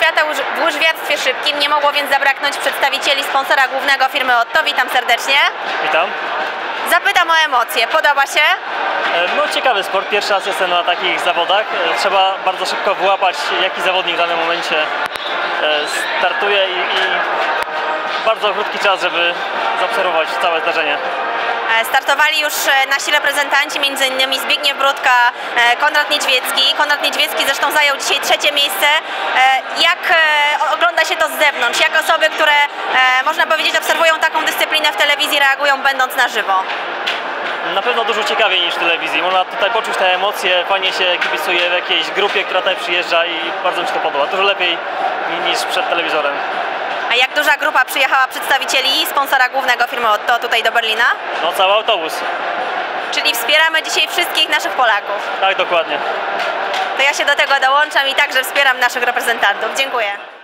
Świata w łyżwiarstwie szybkim, nie mogło więc zabraknąć przedstawicieli sponsora głównego firmy Otto. Witam serdecznie. Witam. Zapytam o emocje. Podoba się? No ciekawy sport, pierwszy raz jestem na takich zawodach. Trzeba bardzo szybko wyłapać, jaki zawodnik w danym momencie startuje i bardzo krótki czas, żeby zaobserwować całe zdarzenie. Startowali już nasi reprezentanci, m.in. Zbigniew Brudka, Konrad Niedźwiecki. Konrad Niedźwiecki zresztą zajął dzisiaj 3. miejsce. Jak ogląda się to z zewnątrz? Jak osoby, które można powiedzieć obserwują taką dyscyplinę w telewizji, reagują będąc na żywo? Na pewno dużo ciekawiej niż w telewizji. Można tutaj poczuć te emocje, fajnie się kibicuje w jakiejś grupie, która tutaj przyjeżdża i bardzo mi się to podoba. Dużo lepiej niż przed telewizorem. A jak duża grupa przyjechała przedstawicieli sponsora głównego firmy Otto tutaj do Berlina? No cały autobus. Czyli wspieramy dzisiaj wszystkich naszych Polaków. Tak, dokładnie. To ja się do tego dołączam i także wspieram naszych reprezentantów. Dziękuję.